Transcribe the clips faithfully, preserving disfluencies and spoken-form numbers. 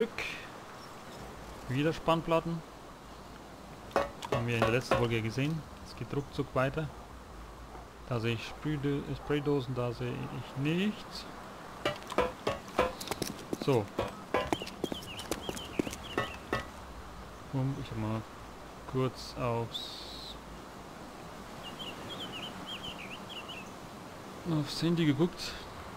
Wieder Spannplatten. Haben wir in der letzten Folge gesehen. Es geht ruckzuck weiter. Da sehe ich Spraydö Spraydosen, da sehe ich nichts. So. Ich habe mal kurz aufs, aufs Handy geguckt.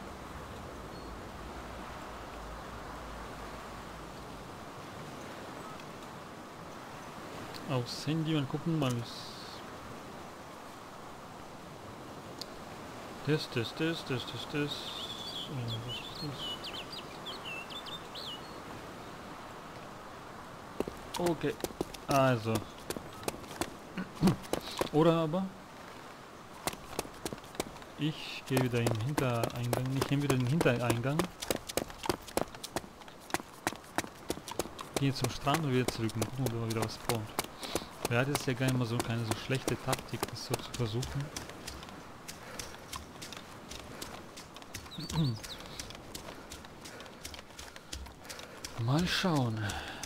Aufs Handy und gucken mal. Das, das, das, das, das, das. Okay. Also. Oder aber ich gehe wieder im Hintereingang. Ich nehme wieder den Hintereingang. Gehe zum Strand und wieder zurück und gucken, ob da wieder was spawnt. Ja, das ist ja gar nicht mal so keine so schlechte Taktik, das so zu versuchen. Mal schauen.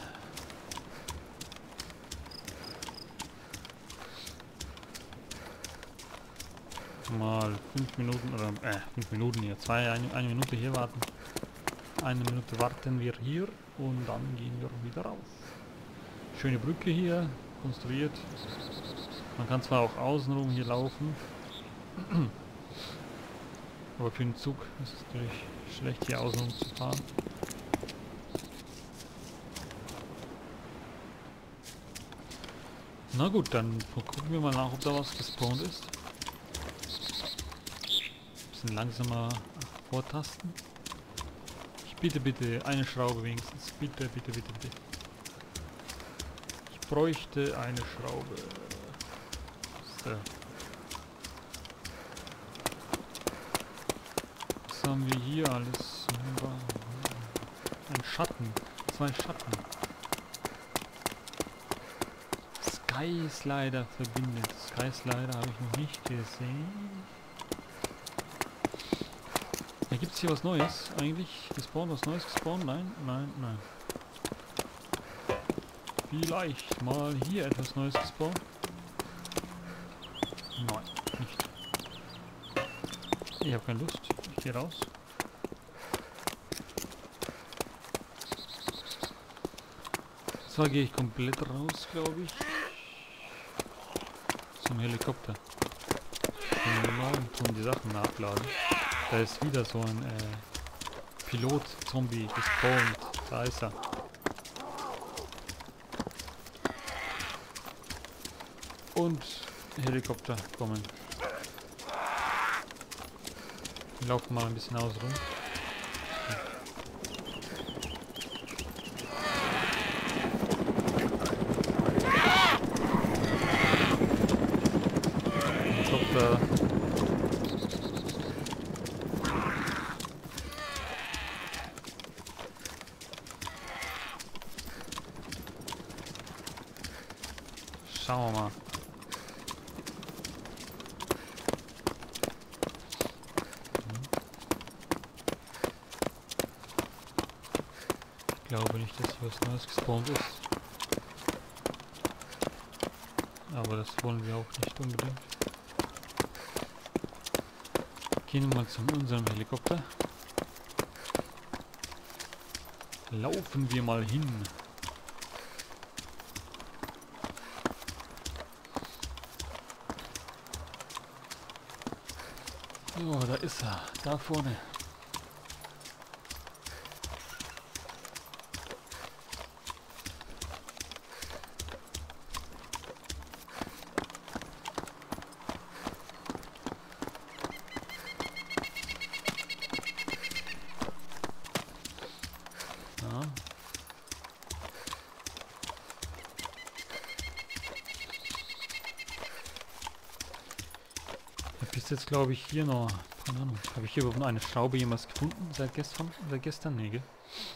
Mal fünf Minuten oder äh, fünf Minuten hier, zwei, eine, eine Minute hier warten. Eine Minute warten wir hier und dann gehen wir wieder raus. Schöne Brücke hier, konstruiert. Man kann zwar auch außenrum hier laufen, aber für den Zug ist es natürlich schlecht hier außenrum zu fahren. Na gut, dann gucken wir mal nach, ob da was gespawnt ist. Bisschen langsamer vortasten. Ich bitte, bitte, eine Schraube wenigstens. Bitte, bitte, bitte, bitte. Ich bräuchte eine Schraube. So. Was haben wir hier alles? Ein Schatten. Zwei Schatten. Sky Slider verbindet. Sky Slider habe ich noch nicht gesehen. Da gibt es hier was Neues eigentlich. Gespawnt, was Neues gespawnt? Nein, nein, nein. Vielleicht mal hier etwas Neues gespawnt? Nein, nicht. Ich habe keine Lust. Ich gehe raus. Zwar gehe ich komplett raus, glaube ich. Zum Helikopter. Und tun die Sachen nachladen. Da ist wieder so ein äh, Pilot-Zombie gespawnt. Da ist er. Und Helikopter kommen. Wir laufen mal ein bisschen außen rum. Helikopter. Schauen wir mal. Ich glaube nicht, dass hier was Neues gespawnt ist. Aber das wollen wir auch nicht unbedingt. Gehen wir mal zu unserem Helikopter. Laufen wir mal hin. So, da ist er. Da vorne. Ja. Bis jetzt glaube ich hier noch, keine Ahnung, habe ich hier überhaupt noch eine Schraube jemals gefunden seit gestern? Seit gestern? Nee, gell?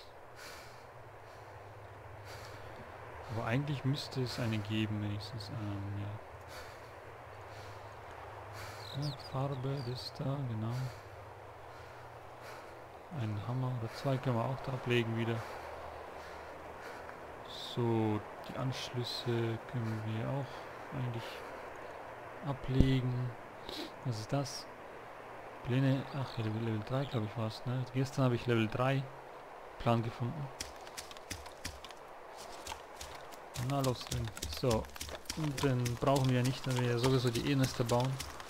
Aber eigentlich müsste es eine geben, wenigstens. Ähm, ja. Ja, Farbe ist da, genau. Einen Hammer oder zwei können wir auch da ablegen wieder. So, die Anschlüsse können wir auch eigentlich ablegen. Was ist das? Pläne, ach, Level, Level drei glaube ich war es, ne? Gestern habe ich Level drei Plan gefunden. Na los, denn. So, und den brauchen wir ja nicht, wenn wir ja sowieso die E-Nester bauen.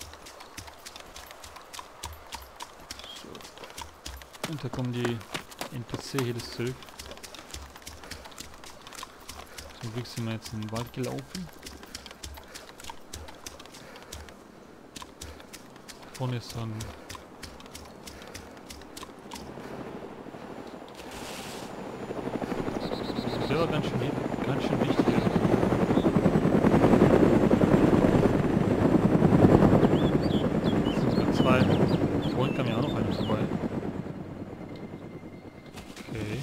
So. Und da kommen die N P C hier das zurück. Zum Glück sind wir jetzt in den Wald gelaufen. Vorne ist so ein... Das war ganz schön, ganz schön wichtig. Es sind sogar zwei. Vorhin kam ja auch noch einer vorbei. Okay.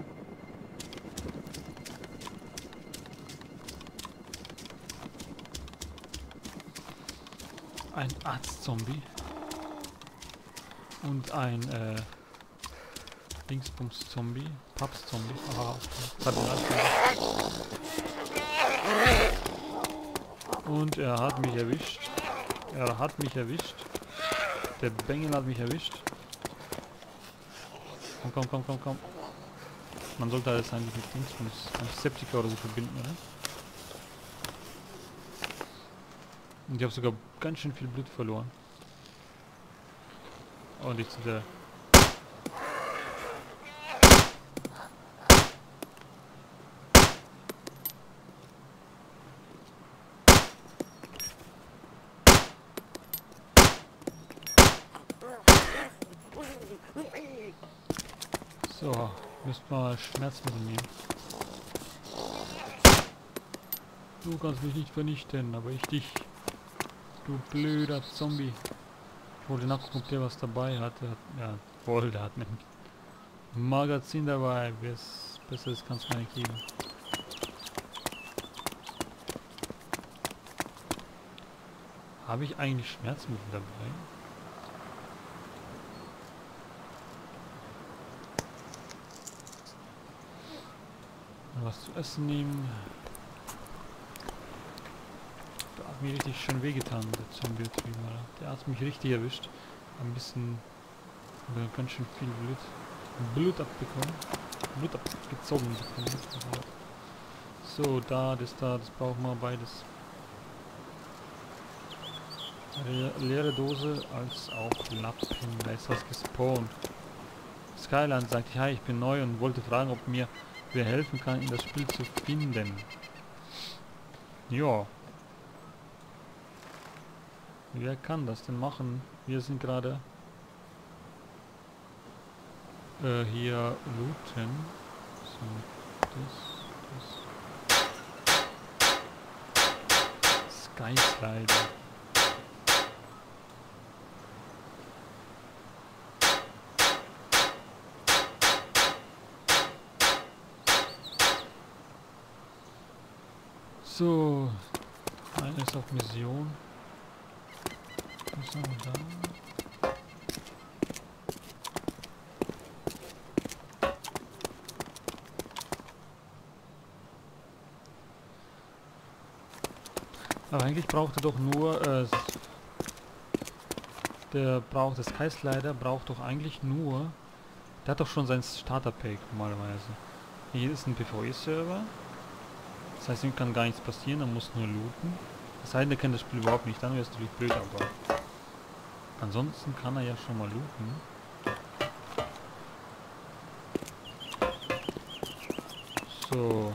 Ein Arzt-Zombie. Und ein, äh... Dingsbums-Zombie. Paps-Zombie. Aha, und er hat mich erwischt. Er hat mich erwischt. Der Bengel hat mich erwischt. Komm, komm, komm, komm, komm. Man sollte alles eigentlich mit Dingsbums, Antiseptika oder so verbinden, oder? Und ich habe sogar ganz schön viel Blut verloren. Und ich zu der... So, müssen wir mal Schmerzmittel nehmen. Du kannst mich nicht vernichten, aber ich dich. Du blöder Zombie. Ich wollte nachgucken, ob der was dabei hat. Der hat ja, voll, der hat ein Magazin dabei. Was Besseres kannst du mir nicht geben. Habe ich eigentlich Schmerzmittel dabei? Was zu essen nehmen. Der hat mir richtig schön wehgetan, der Zombie. Der hat mich richtig erwischt. Ein bisschen, oder ganz schön viel Blut, Blut abbekommen. Blut abgezogen bekommen. So, da, das da, das brauchen wir beides. Eine leere Dose als auch Lappen. Da ist was gespawnt. Skyland sagt, hi, ich bin neu und wollte fragen, ob mir wer helfen kann, in das Spiel zu finden. Ja. Wer kann das denn machen? Wir sind gerade äh, hier looten. So, das, das. Skyslider. So, einer ist auf Mission. Was haben wir da? Aber eigentlich braucht er doch nur, äh, der braucht, das Skyslider braucht doch eigentlich nur, der hat doch schon sein Starter-Pack normalerweise. Hier ist ein PvE-Server. Das heißt, ihm kann gar nichts passieren, er muss nur looten. Das heißt, er kennt das Spiel überhaupt nicht, dann wäre es natürlich blöd, aber ansonsten kann er ja schon mal looten. So.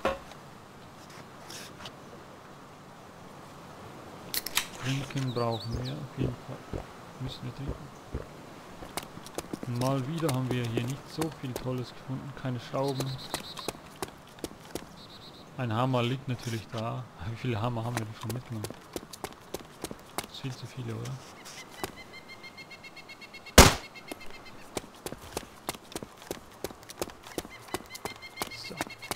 Trinken brauchen wir auf jeden Fall. Müssen wir trinken. Mal wieder haben wir hier nicht so viel Tolles gefunden, keine Schrauben. Ein Hammer liegt natürlich da. Wie viele Hammer haben wir denn schon mitgenommen? Das ist viel zu viele, oder? So.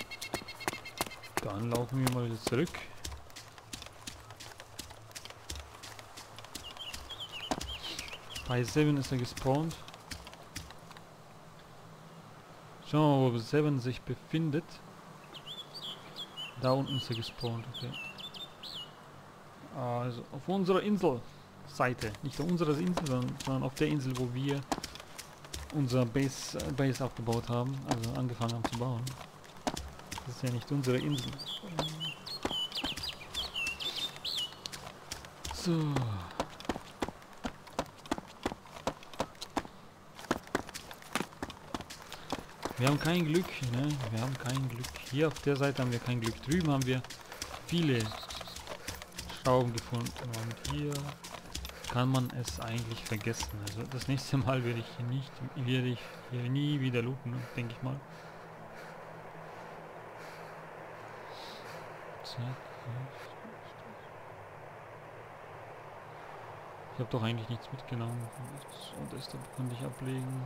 Dann laufen wir mal wieder zurück. Bei Seven ist er gespawnt. Schauen wir mal, wo Seven sich befindet. Da unten ist er gespawnt, okay. Also auf unserer Inselseite, nicht auf unserer Insel, sondern, sondern auf der Insel, wo wir unser Base, äh, Base aufgebaut haben, also angefangen haben zu bauen. Das ist ja nicht unsere Insel. So. Wir haben kein Glück, ne? Wir haben kein Glück. Hier auf der Seite haben wir kein Glück. Drüben haben wir viele Schrauben gefunden. Und hier kann man es eigentlich vergessen. Also das nächste Mal werde ich hier nicht, werde ich hier nie wieder looten, ne? Denke ich mal. Ich habe doch eigentlich nichts mitgenommen. Und das konnte ich ablegen.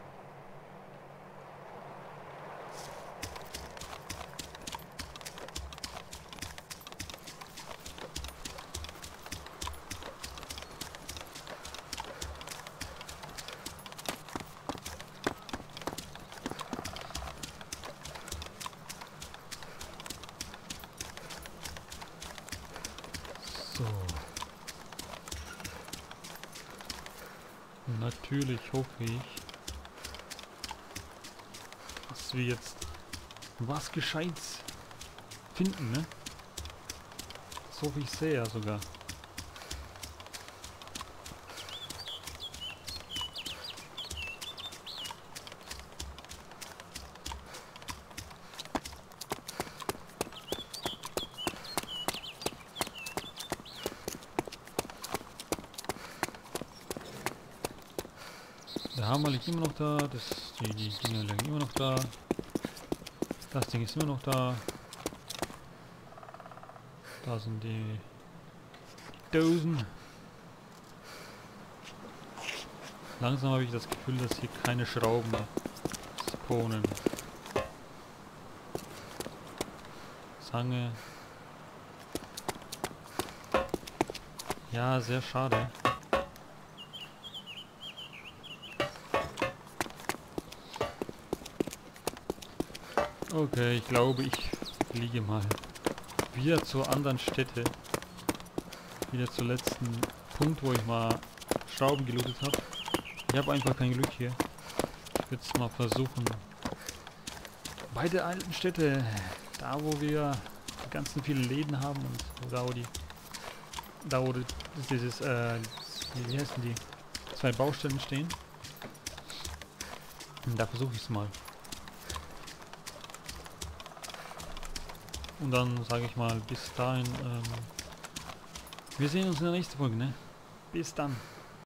So. Natürlich hoffe ich, dass wir jetzt was Gescheites finden, ne? Das hoffe ich sehr sogar. Der Hammer liegt immer noch da, das, die, die Dinger liegen immer noch da. Das Ding ist immer noch da. Da sind die, die Dosen. Langsam habe ich das Gefühl, dass hier keine Schrauben spawnen. Zange. Ja, sehr schade. Okay, ich glaube, ich fliege mal wieder zur anderen Stätte. Wieder zum letzten Punkt, wo ich mal Schrauben gelootet habe. Ich habe einfach kein Glück hier. Ich werde es mal versuchen. Bei der alten Stätte, da wo wir die ganzen vielen Läden haben und da wo die, da wo dieses, äh, wie heißen die, zwei Baustellen stehen. Und da versuche ich es mal. Und dann sage ich mal bis dahin, ähm, wir sehen uns in der nächsten Folge, ne? Bis dann.